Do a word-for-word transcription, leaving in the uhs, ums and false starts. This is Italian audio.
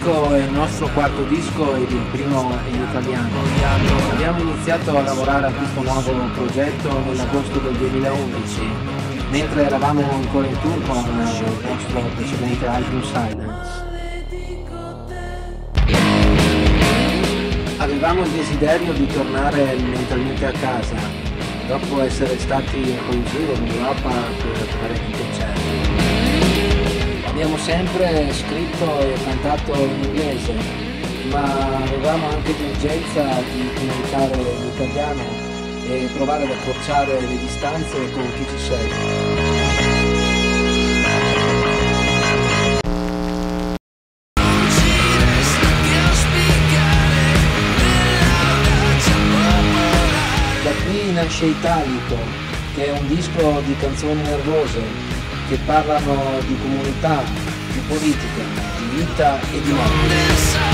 disco è il nostro quarto disco ed il primo in italiano. Abbiamo iniziato a lavorare a questo nuovo progetto nell'agosto del duemilaundici, mentre eravamo ancora in tour con il nostro precedente album Silence. Avevamo il desiderio di tornare mentalmente a casa, dopo essere stati un po' in giro in Europa per parecchi concerti. Abbiamo sempre scritto e cantato in inglese, ma avevamo anche l'urgenza di comunicare in italiano e provare ad accorciare le distanze con chi ci segue. Nasce Italico, che è un disco di canzoni nervose che parlano di comunità, di politica, di vita e di morte.